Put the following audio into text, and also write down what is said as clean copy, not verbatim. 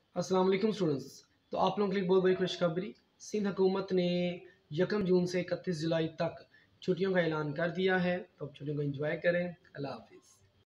अस्सलाम वालेकुम स्टूडेंट्स। तो आप लोगों के लिए बहुत बड़ी खुशखबरी, सिंध हुकूमत ने 1 जून से 31 जुलाई तक छुट्टियों का ऐलान कर दिया है। तो अब छुट्टियों को एंजॉय करें। अल्लाह हाफिज़।